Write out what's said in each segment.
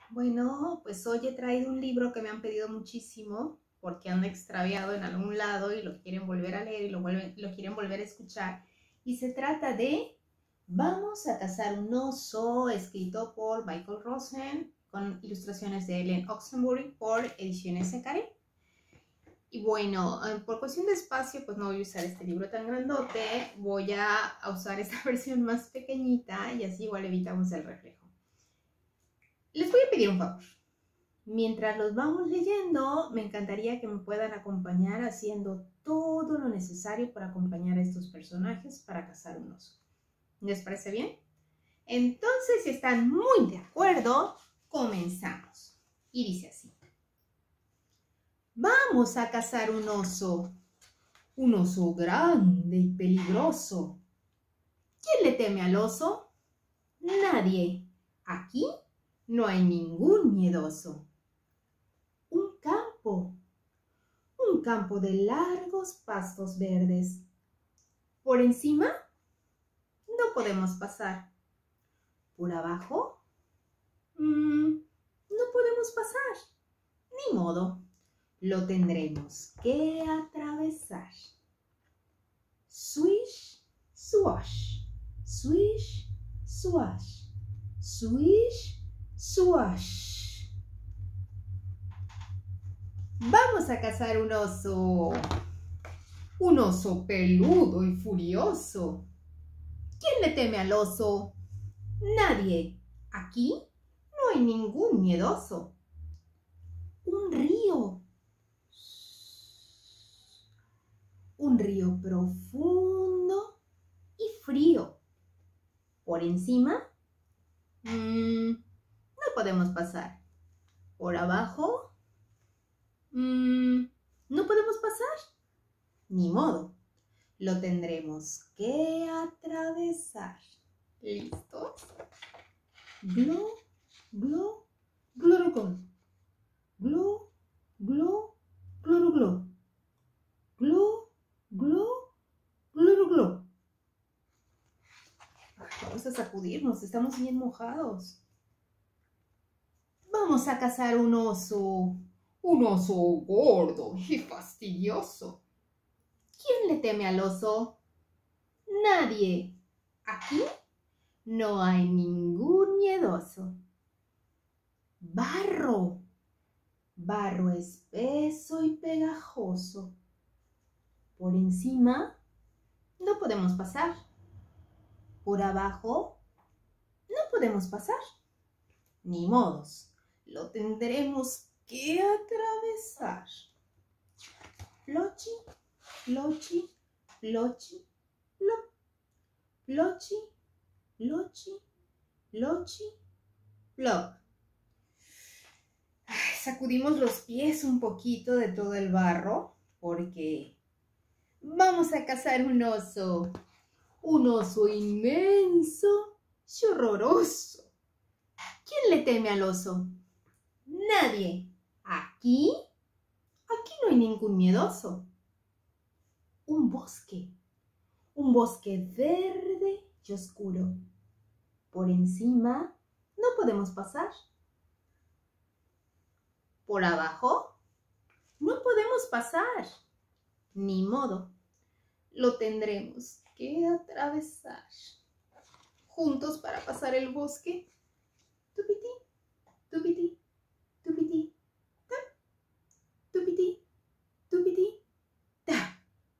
Bueno, pues hoy he traído un libro que me han pedido muchísimo porque anda extraviado en algún lado y lo quieren volver a leer y lo quieren volver a escuchar. Y se trata de Vamos a cazar un oso, escrito por Michael Rosen, con ilustraciones de Ellen Oxenbury por Ediciones Secaré. Y bueno, por cuestión de espacio, pues no voy a usar este libro tan grandote, voy a usar esta versión más pequeñita y así igual evitamos el reflejo. Les voy a pedir un favor. Mientras los vamos leyendo, me encantaría que me puedan acompañar haciendo todo lo necesario para acompañar a estos personajes para cazar un oso. ¿Les parece bien? Entonces, si están muy de acuerdo, comenzamos. Y dice así. Vamos a cazar un oso grande y peligroso. ¿Quién le teme al oso? Nadie. Aquí no hay ningún miedoso. Un campo de largos pastos verdes. Por encima no podemos pasar. Por abajo no podemos pasar. Ni modo, lo tendremos que atravesar. Swish, swash, swish, swash, swish, swash. Vamos a cazar un oso peludo y furioso. ¿Quién le teme al oso? Nadie. Aquí no hay ningún miedoso. Un río profundo y frío. Por encima no podemos pasar. Por abajo no podemos pasar. Ni modo, lo tendremos que atravesar. ¿Listos? Glo, glo, glorogol. Glo, glo, gloroglo. Glo, glo, gloroglo. Vamos a sacudirnos, estamos bien mojados. Vamos a cazar un oso gordo y fastidioso. ¿Quién le teme al oso? Nadie. Aquí no hay ningún miedoso. Barro espeso y pegajoso. Por encima no podemos pasar. Por abajo no podemos pasar. Ni modos, lo tendremos que atravesar. Plochi, plochi, plochi, plop. Plochi, plochi, plochi, plop. Sacudimos los pies un poquito de todo el barro porque vamos a cazar un oso inmenso y horroroso. ¿Quién le teme al oso? Nadie. Aquí no hay ningún miedoso. Un bosque verde y oscuro. Por encima no podemos pasar. Por abajo no podemos pasar. Ni modo, lo tendremos que atravesar. Juntos para pasar el bosque. Tupiti, tupiti, tupiti, tap. Tupiti, tupiti, tap.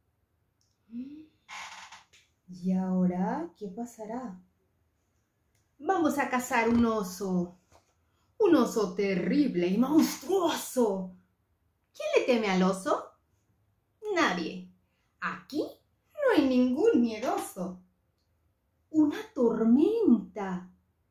¿Y ahora qué pasará? Vamos a cazar un oso terrible y monstruoso. ¿Quién le teme al oso? Nadie. Aquí no hay ningún miedoso. Una tormenta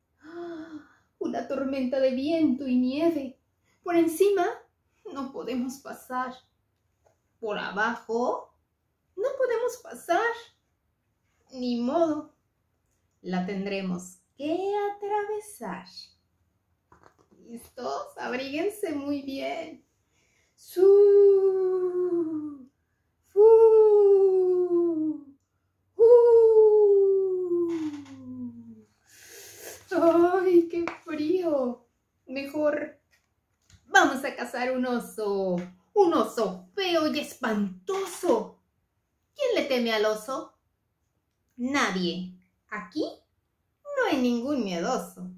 de viento y nieve. Por encima no podemos pasar. Por abajo no podemos pasar. Ni modo, la tendremos que atravesar. ¿Listos? Abríguense muy bien. Su, fu, ¡ay, qué frío! Mejor mejor vamos a cazar un oso feo y espantoso. ¿Quién le teme al oso? Nadie. Aquí no hay ningún miedoso.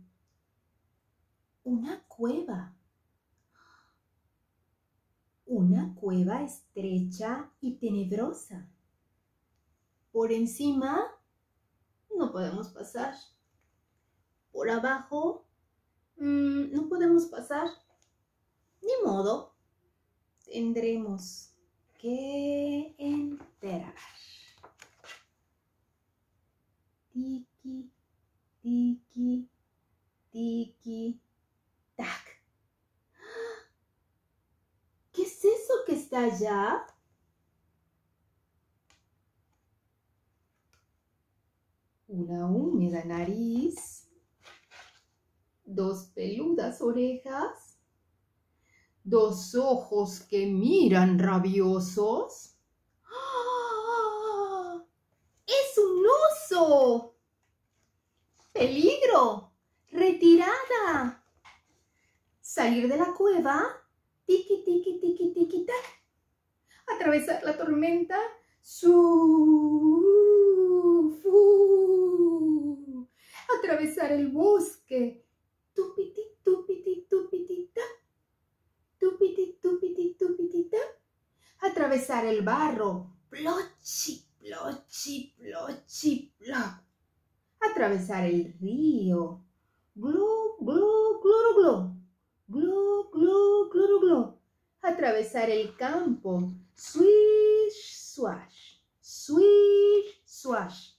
Una cueva. Una cueva estrecha y tenebrosa. Por encima no podemos pasar. Por abajo no podemos pasar. Ni modo. Tendremos que entrar. Tiki, tiki, tiki, tac. ¿Qué es eso que está allá? Una húmeda nariz, dos peludas orejas, dos ojos que miran rabiosos. ¡Ah! ¡Es un oso! ¡Peligro! ¡Retirada! Salir de la cueva. Tiki, tiki, tiki, tiki, tac. Atravesar la tormenta. Atravesar el bosque. Tupiti, tupiti, tupiti, tac. Tupiti, tupiti, tupiti, tac. Atravesar el barro. Plochi, plochi, plochi, plop. Atravesar el río. Glu, glu, gluru, glu. Glu, glu, gluru, glu. Atravesar el campo. Swish, swash. Swish, swash.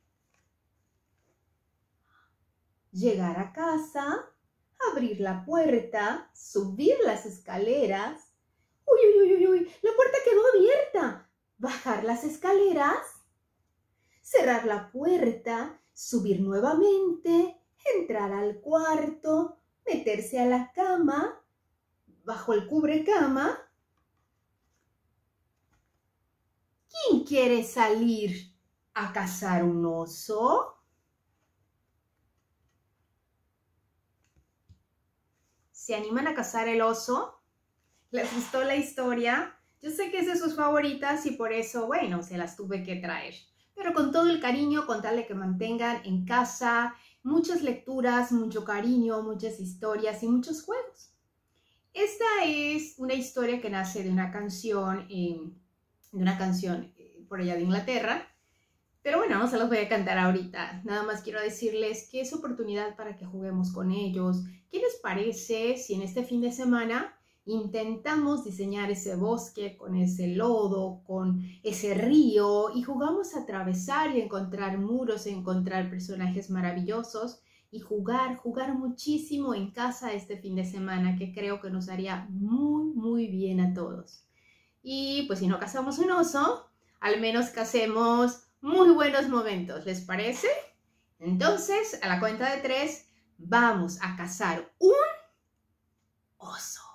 Llegar a casa. Abrir la puerta. Subir las escaleras. Uy, uy, uy, uy, la puerta quedó abierta. Bajar las escaleras. Cerrar la puerta. Subir nuevamente. Entrar al cuarto. Meterse a la cama, bajo el cubrecama. ¿Quién quiere salir a cazar un oso? ¿Se animan a cazar el oso? ¿Les gustó la historia? Yo sé que es de sus favoritas y por eso, bueno, se las tuve que traer. Pero con todo el cariño, con tal de que mantengan en casa muchas lecturas, mucho cariño, muchas historias y muchos juegos. Esta es una historia que nace de una canción por allá de Inglaterra. Pero bueno, no se las voy a cantar ahorita. Nada más quiero decirles que es oportunidad para que juguemos con ellos. ¿Qué les parece si en este fin de semana intentamos diseñar ese bosque con ese lodo, con ese río y jugamos a atravesar y encontrar muros, encontrar personajes maravillosos y jugar muchísimo en casa este fin de semana, que creo que nos haría muy, muy bien a todos? Y pues si no cazamos un oso, al menos cacemos muy buenos momentos, ¿les parece? Entonces, a la cuenta de 3, vamos a cazar un oso.